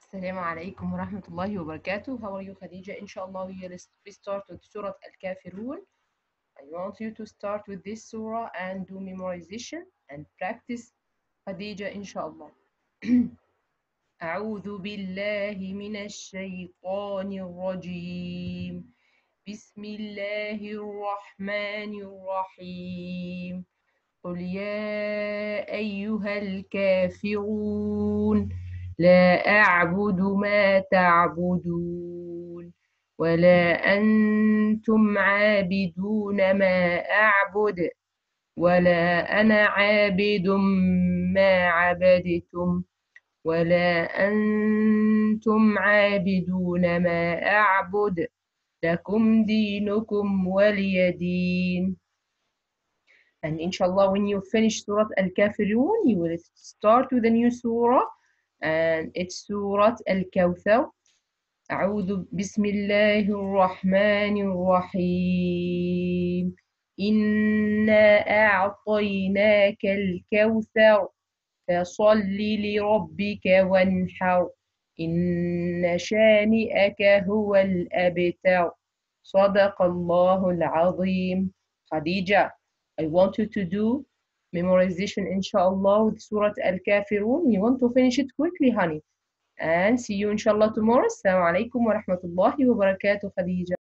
السلام عليكم ورحمة الله وبركاته. How are you, Khadija? Inshallah, we start with Surah Al-Kafirun. I want you to start with this surah and do memorization and practice, Khadija, inshallah. أعوذ بالله من الشيطان الرجيم. بسم الله الرحمن الرحيم. قل يا أيها الكافرون لا أعبد ما تعبدون ولا أنتم عابدون ما أعبد ولا أنا عابد ما عبدتم ولا أنتم عابدون ما أعبد لكم دينكم ولي دين. And inshallah, when you finish Surah Al-Kafirun, you will start with a new surah, and it's Surah Al-Kawthar. أعوذ بسم الله الرحمن الرحيم. إنا أعطيناك الكوثر فصل لربك وانحر إن شانئك هو الأبتر صدق الله العظيم. Khadija, I want you to do memorization inshallah with Surah Al-Kafirun. You want to finish it quickly, honey. And see you inshallah tomorrow. Assalamu alaikum wa rahmatullahi wa barakatuh, Khadija.